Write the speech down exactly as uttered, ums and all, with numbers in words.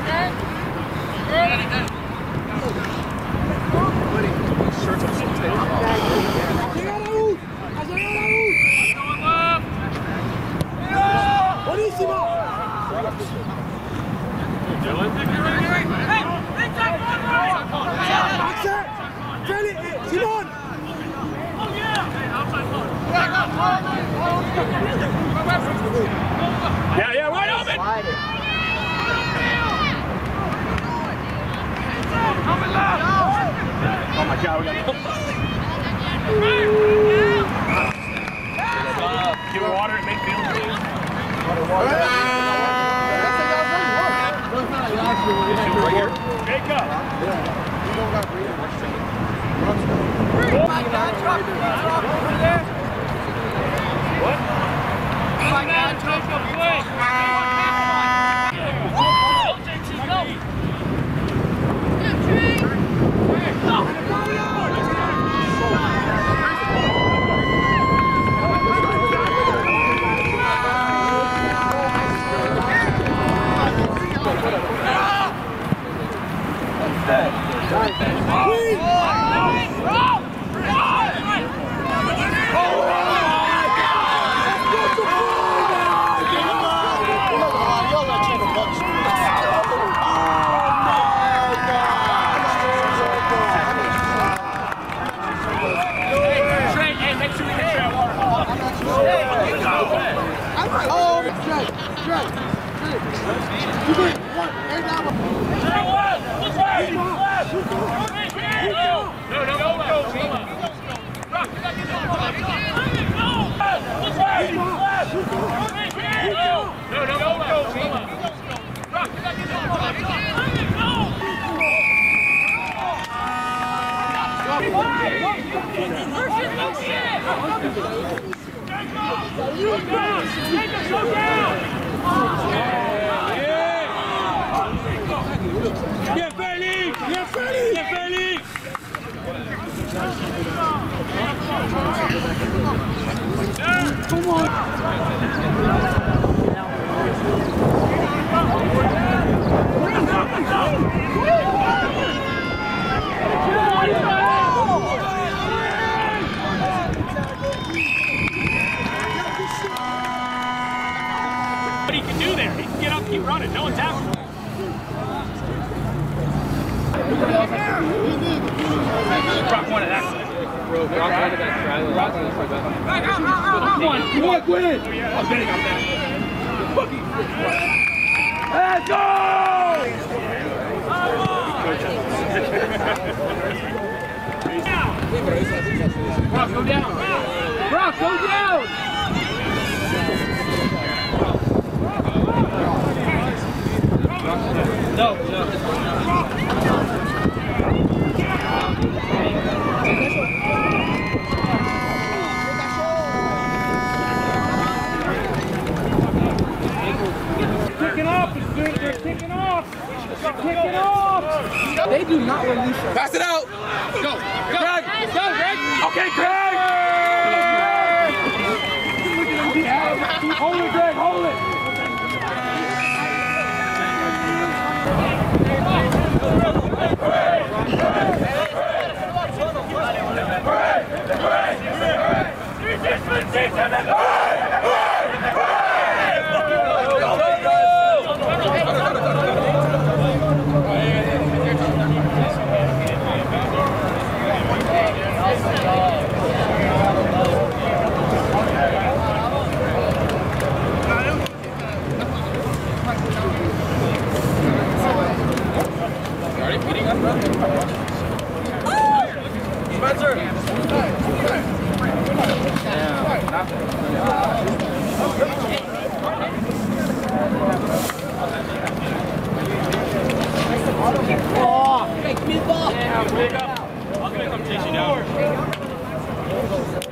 Yeah, yeah, right open! Oh my God, we got give her water and make field. Water, water. Take up. What? Bien Félix! Bien Félix! Bien Félix! Come on! What he can do there, he can get up, keep running, no one's out. Rock one of that. Rock one of that. Rock one of that. Come on, come on, Quinn! Oh, yeah, I'm getting up there. Let's go! Brock, go down! Brock, go down! No, no. Kicking off, they're kicking off. They're kicking off. They do not release us. Pass it out. Go, go, Greg. Go, Greg. Okay, Greg. Hold it, Greg. Hold it. Spencer! Oh, hey, give me the ball! Yeah, big up. I'm gonna come chase you down.